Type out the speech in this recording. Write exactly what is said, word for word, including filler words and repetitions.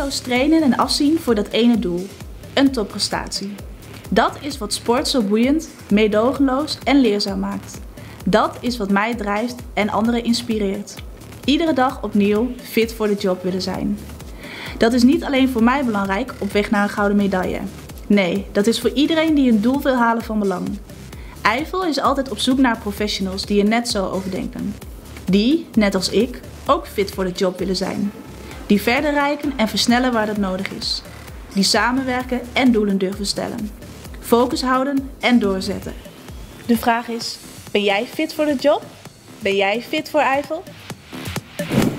eindeloos trainen en afzien voor dat ene doel. Een topprestatie. Dat is wat sport zo boeiend, meedogenloos en leerzaam maakt. Dat is wat mij drijft en anderen inspireert. Iedere dag opnieuw fit voor de job willen zijn. Dat is niet alleen voor mij belangrijk op weg naar een gouden medaille. Nee, dat is voor iedereen die een doel wil halen van belang. Eiffel is altijd op zoek naar professionals die er net zo over denken. Die, net als ik, ook fit voor de job willen zijn. Die verder reiken en versnellen waar dat nodig is. Die samenwerken en doelen durven stellen. Focus houden en doorzetten. De vraag is, ben jij fit voor de job? Ben jij fit voor Eiffel?